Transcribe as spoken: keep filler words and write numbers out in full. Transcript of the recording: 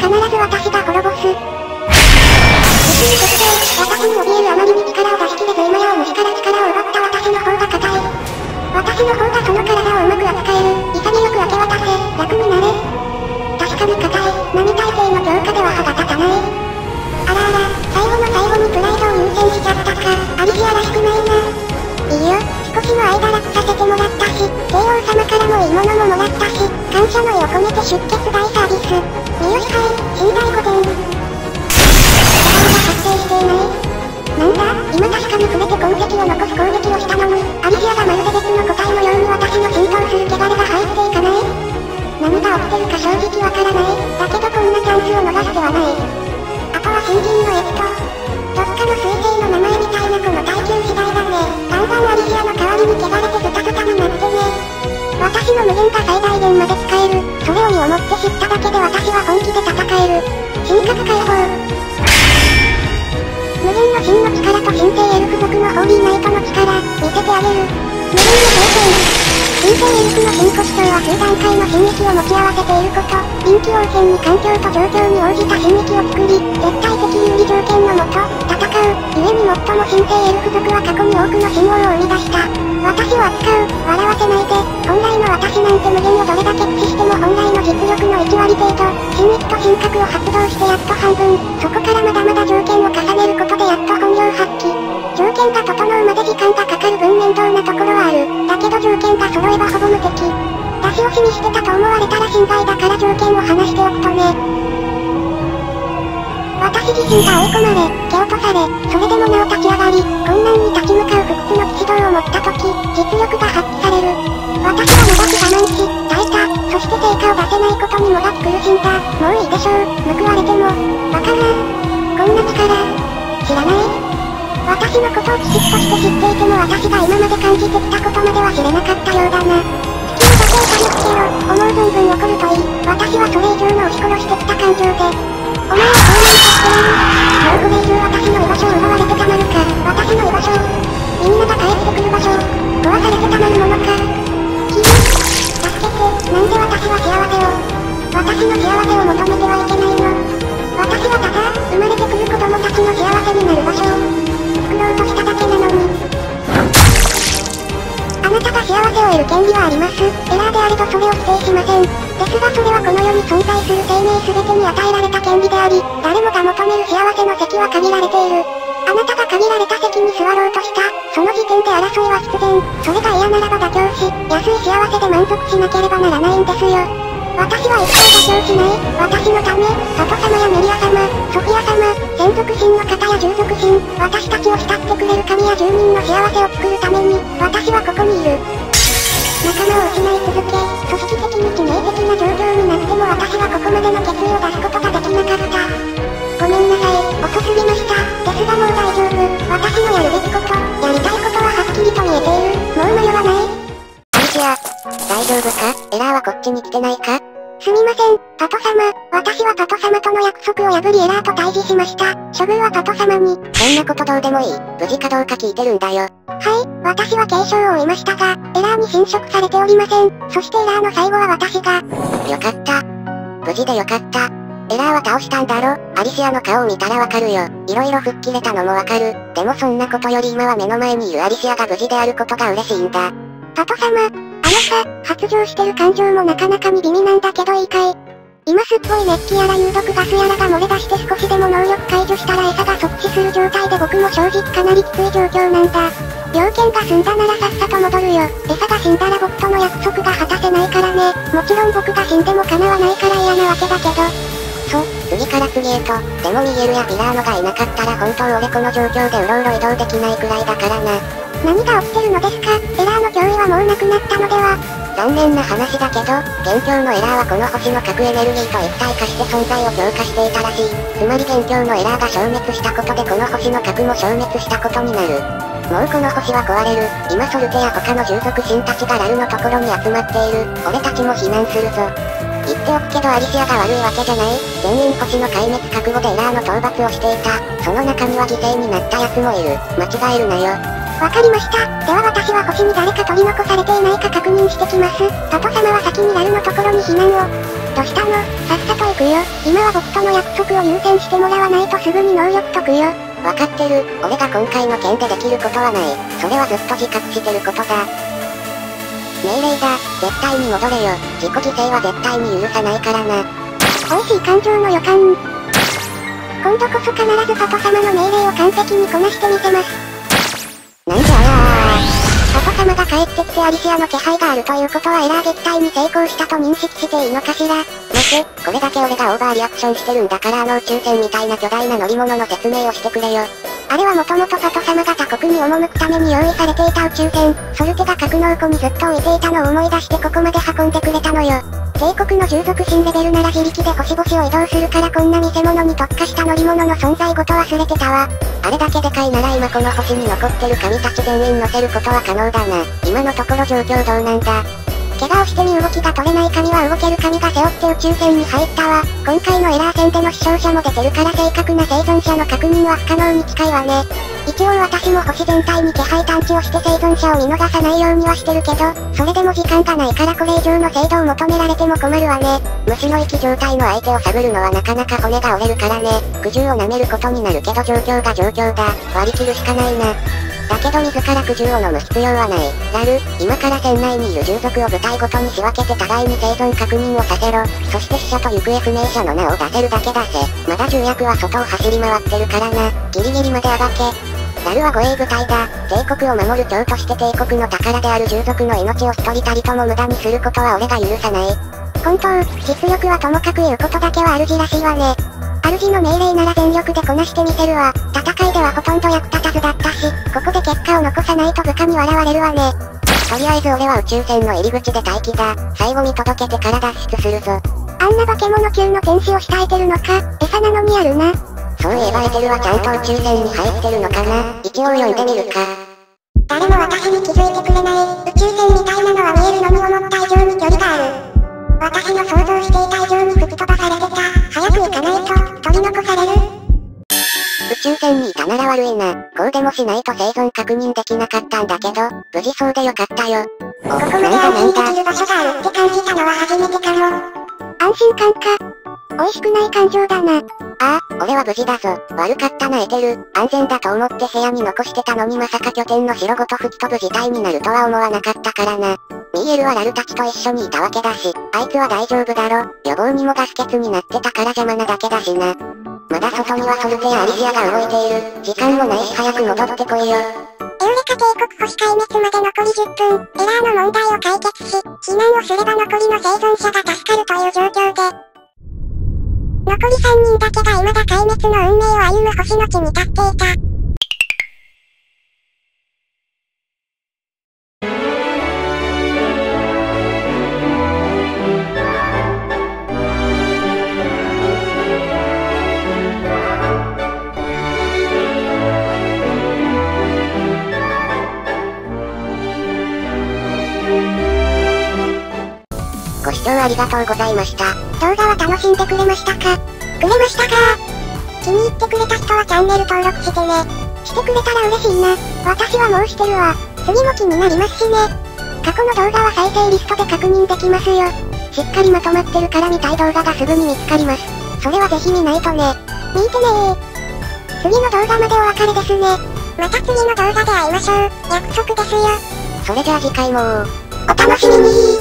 必ず私が滅ぼす。別に突然、私に怯えるあまりに力を出し切れず今やお主から力を奪った私の方が硬い。私の方がその体をうまく扱える。潔く明け渡せ。楽になれ。確かに硬い。並大抵の強化では歯が立たない。あらあら、最後の最後にプライドを優先しちゃったか。アリシアらしくないな。いいよ、少しの間楽させてもらったし、帝王様からもいいものももらったし、感謝の意を込めて出血大サービス。三好会、寝台御前。発生していない。なんだ、今確かに触れて痕跡を残す攻撃をしたのに、アリシアがまるで別の個体のように私の浸透する汚れが入っていかない。何が起きてるか正直わからない。だけどこんなチャンスを逃してはない。あとは新人のエピと、どっかの彗星の名前みたいなこの耐久次第だね。ガンガンアリシアの代わりに汚れてズタズタになってね。私の無限が最大限まで使える。それを身をもって知っただけで私は本気で戦える。神格解放。無限の真の力と神聖エルフ族のホーリーナイトの力、見せてあげる。無限の条件。神聖エルフの真骨頂は数段階の神域を持ち合わせていること。臨機応変に環境と状況に応じた神域を作り、絶対的有利条件のもと、戦う。故に最も神聖エルフ族は過去に多くの神王を生み出した。私を扱う。笑わせないで。本来の私なんて無限をどれだけ駆使しても本来の実力のいち割程度。神域と神格を発動してやっと半分。そこからまだまだ条件を重ねることでやっと本領発揮。条件が整うまで時間がかかる分面倒なところはある。だけど条件が揃えばほぼ無敵。出し惜しみしてたと思われたら心配だから条件を話しておくとね。私自身が追い込まれ、蹴落とされ、それでもなお立ち上がり、困難に立ち向かう不屈の騎士道を持った時、実力が発揮される。私はもがき我慢し、耐えた。そして成果を出せないことにもがき苦しんだ。もういいでしょう、報われても。バカがこんな力、知らない？私のことをきちっとして知っていても私が今まで感じてきたことまでは知れなかったようだな。地球だけを借りつけろ、思う存分怒るといい。私はそれ以上の押し殺してきた感情で。お前はそうなんかしてる。もうこれ以上私の居場所を奪われてたまるか。私の居場所。みんなが帰ってくる場所。壊されてたまるものか。キー。助けて、なんで私は幸せを。私の幸せを求めてはいけないの。私はただ、生まれてくる子供たちの幸せになる場所を。作ろうとしただけなのに。あなたが幸せを得る権利はあります。エラーであれどそれを否定しません。ですがそれはこの世に存在する生命全てに与えられた権利であり、誰もが求める幸せの席は限られている。あなたが限られた席に座ろうとした、その時点で争いは必然。それが嫌ならば妥協し、安い幸せで満足しなければならないんですよ。私は一切妥協しない。私のため、トト様やメリア様、ソフィア様、専属神の方や従属神、私たちを慕ってくれる神や住民の幸せを作るために、私はここにいる。仲間を失い続け、組織的に致命的な状況になっても私はここまでの決意を出すことができなかった。ごめんなさい、遅すぎました。ですがもう大丈夫。私のやるべきこと、やりたいことははっきりと見えている。もう迷わない。 アリシア、大丈夫か？エラーはこっちに来てないか？ すみません、パト様。私はパト様との約束を破りエラーと対峙しました。処遇はパト様に。 そんなことどうでもいい。無事かどうか聞いてるんだよ。 はい、私は軽傷を負いましたが、エラーに侵食されておりません。そしてエラーの最後は私が。 よかった。無事でよかった。エラーは倒したんだろ？アリシアの顔を見たらわかるよ。いろいろ吹っ切れたのもわかる。でもそんなことより今は目の前にいるアリシアが無事であることが嬉しいんだ。 パト様、あのさ、発情してる感情もなかなかに美味なんだけどいいかい？今すっごいメッキやら有毒ガスやらが漏れ出して少しでも能力解除したら餌が即死する状態で僕も正直かなりきつい状況なんだ。病気が済んだならさっさと戻るよ。餌が死んだら僕との約束が果たせないからね。もちろん僕が死んでも叶わないから嫌なわけだけど。 そう、次から次へと。でもミゲルやピラーノがいなかったら本当俺この状況でうろうろ移動できないくらいだからな。 何が起きてるのですか？エラーの脅威はもうなくなったのでは？ 残念な話だけど、元凶のエラーはこの星の核エネルギーと一体化して存在を強化していたらしい。つまり元凶のエラーが消滅したことでこの星の核も消滅したことになる。もうこの星は壊れる。今ソルテや他の従属神たちがラルのところに集まっている。俺たちも避難するぞ。言っておくけどアリシアが悪いわけじゃない。全員星の壊滅覚悟でエラーの討伐をしていた。その中には犠牲になった奴もいる。間違えるなよ。 わかりました。では私は星に誰か取り残されていないか確認してきます。パト様は先にラルのところに避難を。どうしたの？さっさと行くよ。今は僕との約束を優先してもらわないとすぐに能力解くよ。 わかってる。俺が今回の件でできることはない。それはずっと自覚してることだ。命令だ。絶対に戻れよ。自己犠牲は絶対に許さないからな。 美味しい感情の予感。今度こそ必ずパト様の命令を完璧にこなしてみせます。 なんじゃあパト様が帰ってきてアリシアの気配があるということはエラー撃退に成功したと認識していいのかしら。 待て、これだけ俺がオーバーリアクションしてるんだからあの宇宙船みたいな巨大な乗り物の説明をしてくれよ。 あれはもともとパト様が他国に赴くために用意されていた宇宙船、ソルテが格納庫にずっと置いていたのを思い出してここまで運んでくれたのよ。帝国の従属新レベルなら自力で星々を移動するからこんな偽物に特化した乗り物の存在ごと忘れてたわ。 あれだけでかいなら今この星に残ってる神たち全員乗せることは可能だな。今のところ状況どうなんだ？ 怪我をして身動きが取れない神は動ける神が背負って宇宙船に入ったわ。今回のエラー戦での死傷者も出てるから正確な生存者の確認は不可能に近いわね。一応私も星全体に気配探知をして生存者を見逃さないようにはしてるけど、それでも時間がないからこれ以上の精度を求められても困るわね。 虫の息状態の相手を探るのはなかなか骨が折れるからね。苦渋を舐めることになるけど状況が状況だ。割り切るしかないな。だけど自ら苦渋を飲む必要はない。ラル、今から船内にいる従属を部隊ごとに仕分けて互いに生存確認をさせろ。そして死者と行方不明者の名を出せるだけ出せ。まだ重役は外を走り回ってるからな。ギリギリまであがけ。ラルは護衛部隊だ。帝国を守る長として帝国の宝である従属の命を一人たりとも無駄にすることは俺が許さない。 本当、実力はともかく言うことだけは主らしいわね。主の命令なら全力でこなしてみせるわ。戦いではほとんど役立たずだったし、ここで結果を残さないと部下に笑われるわね。 とりあえず俺は宇宙船の入り口で待機だ。最後見届けてから脱出するぞ。 あんな化け物級の天使を慕えてるのか、餌なのにあるな。 そういえばエテルはちゃんと宇宙船に入ってるのかな。一応読んでみるか。 誰も私に気づいてくれない。宇宙船みたいなのは見えるのに思った以上に距離がある。私の想像していた以上に吹き飛ばされてた。早く行かないと、取り残される。 宇宙船にいたなら悪いな。こうでもしないと生存確認できなかったんだけど、無事そうでよかったよ。 ここまで安心できる場所があるって感じたのは初めてかも。安心感か。美味しくない感情だな。 ああ、俺は無事だぞ。悪かったなエテル。安全だと思って部屋に残してたのにまさか拠点の城ごと吹き飛ぶ事態になるとは思わなかったからな。ミーエルはラルたちと一緒にいたわけだし、あいつは大丈夫だろ。予防にもガス欠になってたから邪魔なだけだしな。まだ外にはソルテやアリシアが動いている。時間もないし早く戻ってこいよ。 エウレカ帝国星壊滅まで残りじゅっぷん。エラーの問題を解決し、避難をすれば残りの生存者が助かるという状況で。残りさんにんだけが未だ壊滅の運命を歩む星の地に立っていた。 ご視聴ありがとうございました。 動画は楽しんでくれましたか？くれましたか？気に入ってくれた人はチャンネル登録してね。してくれたら嬉しいな。私はもうしてるわ。次も気になりますしね。過去の動画は再生リストで確認できますよ。しっかりまとまってるから見たい動画がすぐに見つかります。それはぜひ見ないとね。見てねー。次の動画までお別れですね。また次の動画で会いましょう。約束ですよ。 それじゃあ次回もお楽しみにー。